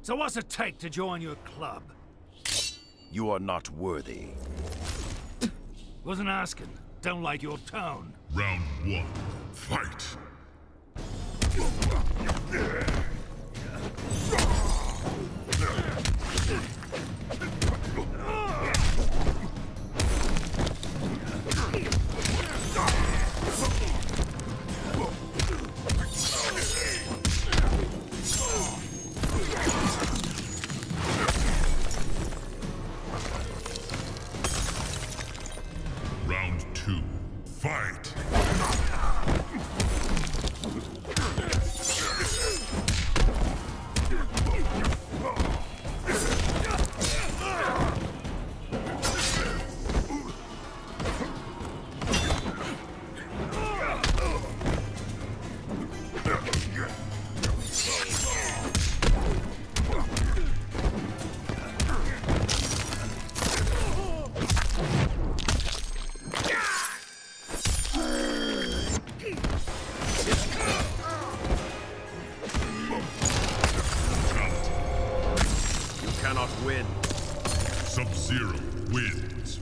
So what's it take to join your club? You are not worthy. Wasn't asking. Don't like your tone. Round 1. Fight! Round 2. Fight! Cannot win. Sub-Zero wins.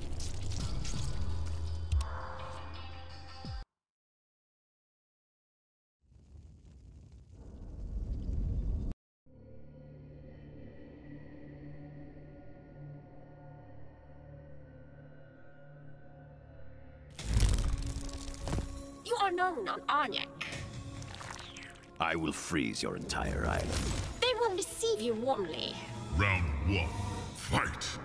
You are known on Arnak. I will freeze your entire island. They will receive you warmly. Round 1. Fight!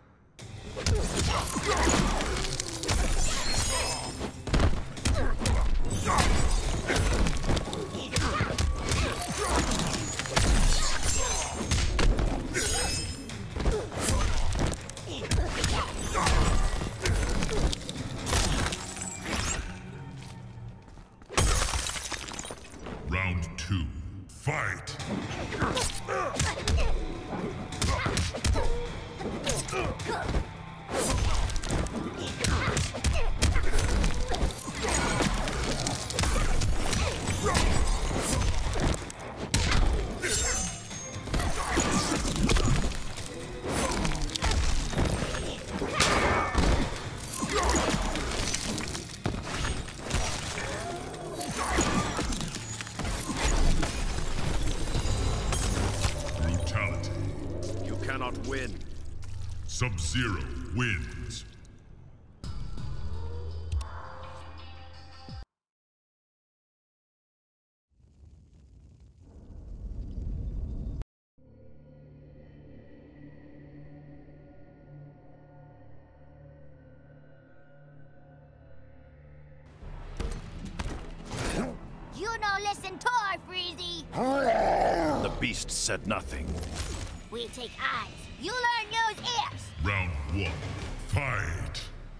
Round 2. Fight! Brutality. You cannot win. Sub-Zero wins. You no listen to our Freezy. The beast said nothing. We take eyes. You learn use ears. Round 1. Fight!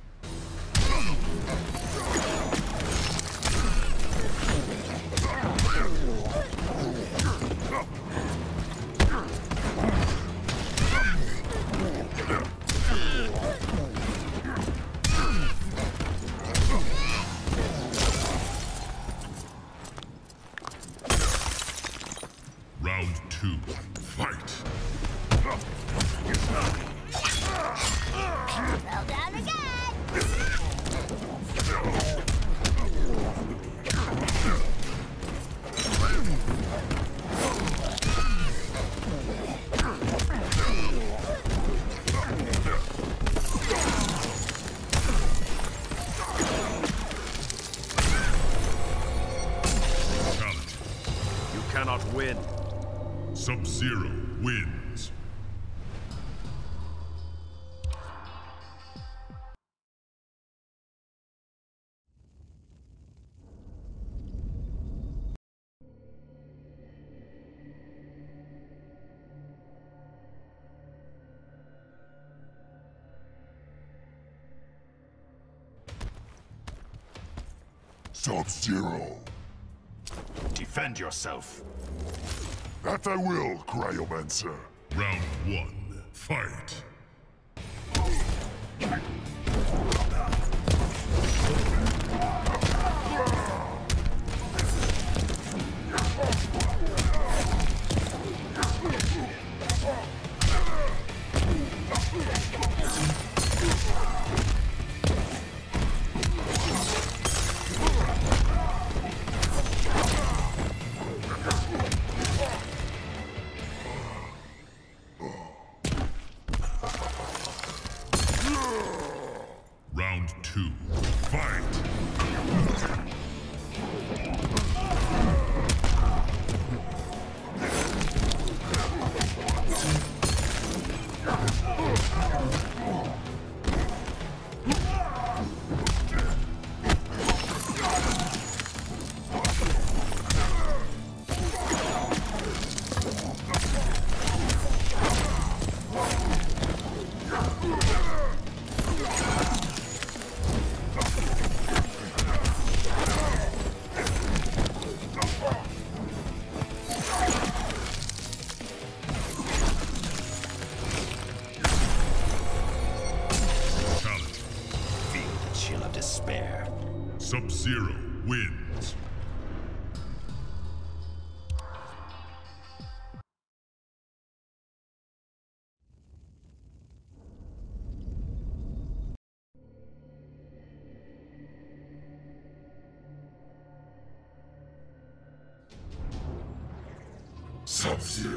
Round 2. Fight! Fell down again. Brutality. You cannot win. Sub-Zero wins. Sub-Zero. Defend yourself. That I will, Cryomancer. Round 1. Fight! 2, fight! Despair. Sub-Zero wins. Sub-Zero.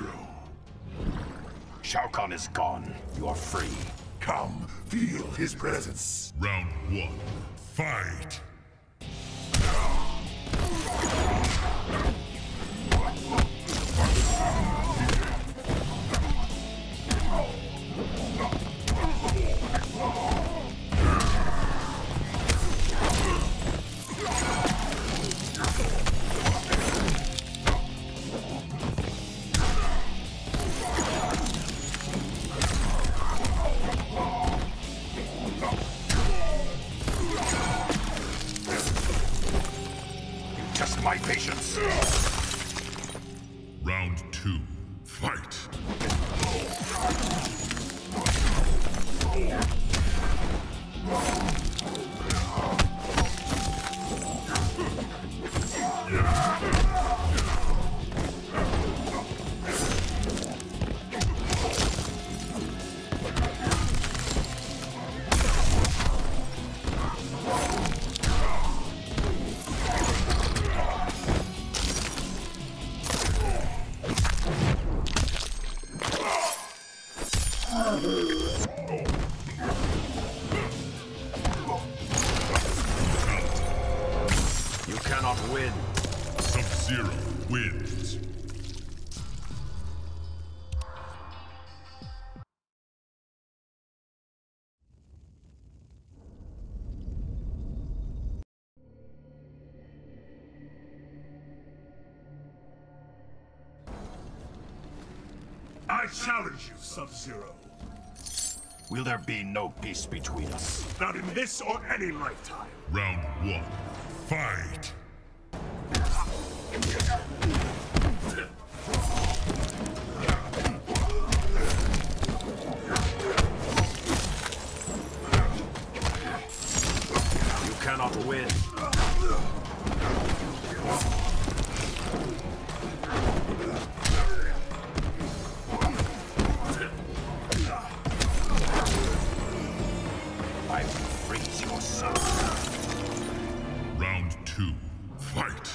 Shao Kahn is gone. You are free. Come, feel his presence. Round 1, fight! Test my patience. Round 2, fight! You cannot win. Sub-Zero wins. I challenge you, Sub-Zero. Will there be no peace between us? Not in this or any lifetime. Round 1, fight! You cannot win. I will freeze your soul. Round 2, fight!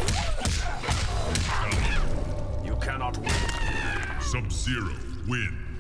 You cannot win. Sub-Zero wins.